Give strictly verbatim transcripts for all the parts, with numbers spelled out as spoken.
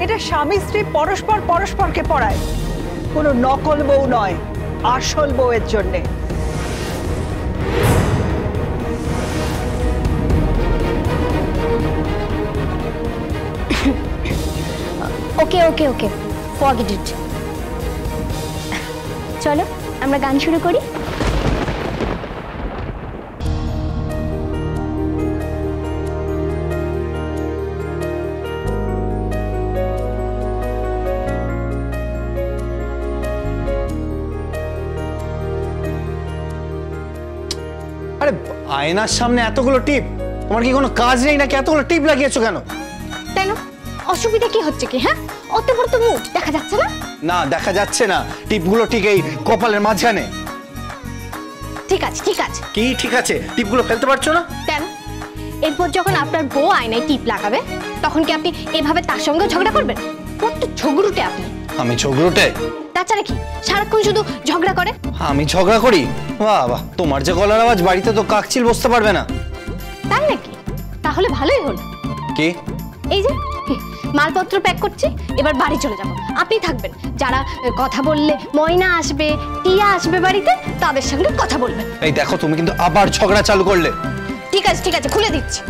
এটা স্বামী স্ত্রী পরস্পর পরস্পরকে পড়ায়, কোনো নকল বউ নয়, আসল বউয়ের জন্যে। Okay okay okay forget it. চলো আমরা গান শুরু করি। আরে আয়নার সামনে এতগুলো টিপ, তোমার কি কোনো কাজ নেই নাকি? এতগুলো টিপ লাগিয়েছো কেন? কেন, অসুবিধা কি হচ্ছে কি? হ্যাঁ, অত বড় তো মুখ দেখা যাচ্ছে না? না, দেখা যাচ্ছে না। টিপগুলো ঠিক এই কপালের মাঝখানে। ঠিক আছে ঠিক আছে। কি ঠিক আছে? টিপগুলো ফেলতে পারছো না কেন? এরপর যখন আপনার বউ আয়নায় টিপ লাগাবে তখন কি আপনি এভাবে তার সঙ্গে ঝগড়া করবেন? কত ঝগড়ুটে আপনি। আমি ঝগড়ুটে? তাছাড়া কি, সারাক্ষণ শুধু ঝগড়া করে। আমি ঝগড়া করি? বাহ বাহ, তোমার যে গলার আওয়াজ বাড়িতে তো কাকচিল বসতে পারবে না। তাই নাকি? তাহলে ভালোই হলো। কি? এই যে মালপত্র প্যাক করছি, এবার বাড়ি চলে যাব। আপনি থাকবেন, যারা কথা বললে ময়না আসবে, টিয়া আসবে বাড়িতে, তাদের সঙ্গে কথা বলবেন। এই দেখো, তুমি কিন্তু আবার ঝগড়া চালু করলে। ঠিক আছে ঠিক আছে, খুলে দিচ্ছি।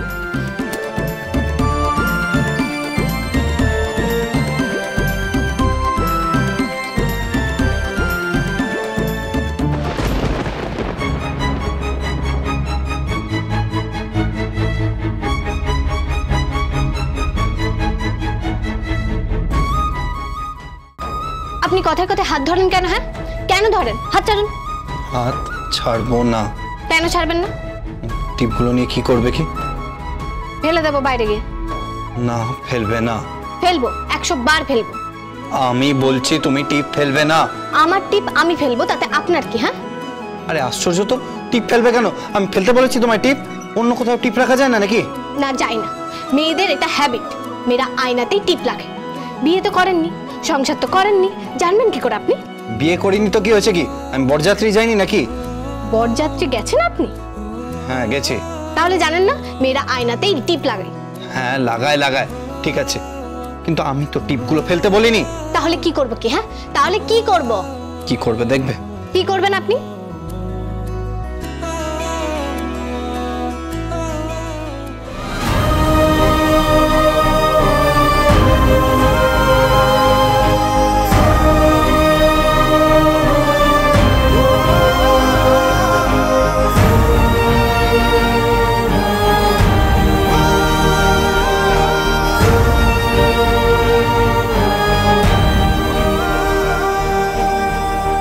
আপনি কথায় কথায় হাত ধরেন কেন? হ্যাঁ, কেন ধরেন? হাত ছাড়ুন। হাত ছাড়বো না। কেন ছাড়বেন না? টিপগুলো নিয়ে কি করবে? কি ফেলে দেবো বাইরে গিয়ে? না, ফেলবে না। ফেলবো, একশো বার ফেলবো। আমি বলছি তুমি টিপ ফেলবে না। আমার টিপ আমি ফেলবো, তাতে আপনার কি? হ্যাঁ, আরে আশ্চর্য তো, টিপ ফেলবে কেন? আমি ফেলতে বলেছি তোমায় টিপ? অন্য কোথাও টিপ রাখা যায় না নাকি? না, যাই না। মেয়েদের এটা হ্যাবিট, মেয়েরা আয়নাতেই টিপ লাগে। বিয়ে তো করেননি, সংসার তো করেননি, জানবেন কি করে আপনি? বিয়ে করিনি তো কি হয়েছে? কি আমি বরযাত্রী যাইনি নাকি? বরযাত্রী গেছেন আপনি? হ্যাঁ গেছি। তাহলে জানেন না মেয়েরা আয়নাতেই টিপ লাগায়? হ্যাঁ লাগায় লাগায়, ঠিক আছে, কিন্তু আমি তো টিপগুলো ফেলতে বলিনি। তাহলে কি করব কি? হ্যাঁ, তাহলে কি করব? কি করবে দেখবে? কি করবেন আপনি?